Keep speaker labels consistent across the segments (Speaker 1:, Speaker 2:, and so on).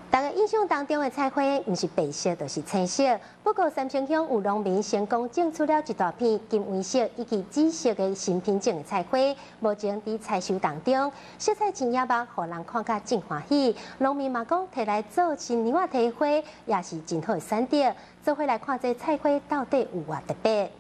Speaker 1: 大家印象当中的菜花，唔是白色，就是青色。不过三星乡有农民成功种出了一大片金黄色以及紫色的新品种的菜花，目前伫采收当中，色彩真野目，互人看甲真欢喜。农民嘛讲，摕来做新娘仔提花，也是真好的选择。做伙来看这菜花到底有偌特别。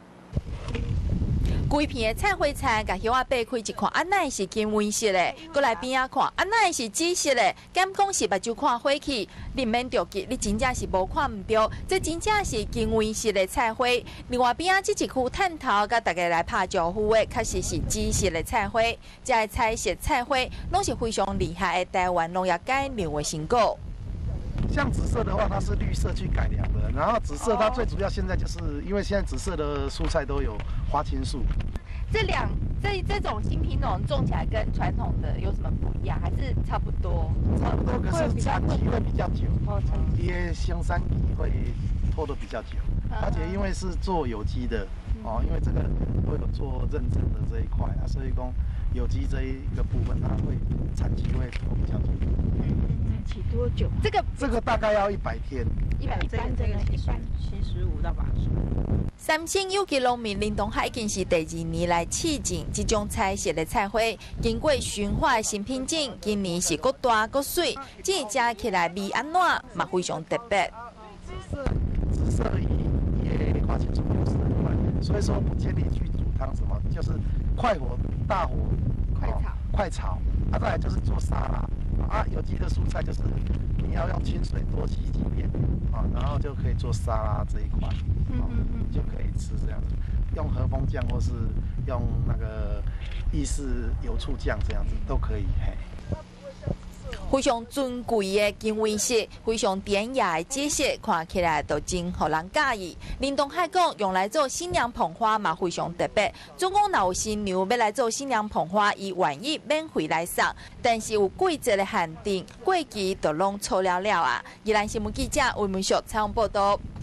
Speaker 2: 规片的菜花菜，甲叶仔掰开一看，安奈是金黄色的；过来边仔看，安奈是紫色的。敢讲是目睭看花去，你免着急，你真正是无看唔到，这真正是金黄色的菜花。另外边仔这一区探头，甲大家来拍招呼的，确实是紫色的菜花。这个彩色菜花，拢是非常厉害的台湾农业界牛的成果。
Speaker 3: 像紫色的话，它是绿色去改良的。然后紫色它最主要现在就是因为现在紫色的蔬菜都有花青素。
Speaker 2: 这种新品种种起来跟传统的有什么不一样？还是差不多？
Speaker 3: 差不多，可是产期会比较久。也香山期会拖得比较久，而且因为是做有机的哦，因为这个会有做认证的这一块啊，所以讲有机这一个部分它会产期会拖比较久。
Speaker 2: 起多久？
Speaker 3: 这个大概要100天
Speaker 2: ，100天这个75到80。三星有机农民林东海已经是第2年来试种这种彩色的菜花，经过驯化的新品种，今年是够大够水，这食起来味安怎嘛非常特别。
Speaker 3: 紫色也花青素流失很快，所以说不建议去煮汤什么，就是快火、大火、快炒，再来就是做沙拉。 有机的蔬菜就是你要用清水多洗几遍啊，然后就可以做沙拉这一块，就可以吃这样子，用和风酱或是用那个意式油醋酱这样子都可以。嘿。
Speaker 2: 非常尊贵的金黄色，非常典雅的紫色，看起来都真互人介意。林东海讲，用来做新娘捧花嘛非常特别。总共若有新娘要来做新娘捧花，伊愿意免费来送，但是有季节的限定，过期就拢错了啊！宜兰新闻记者魏文淑采访报道。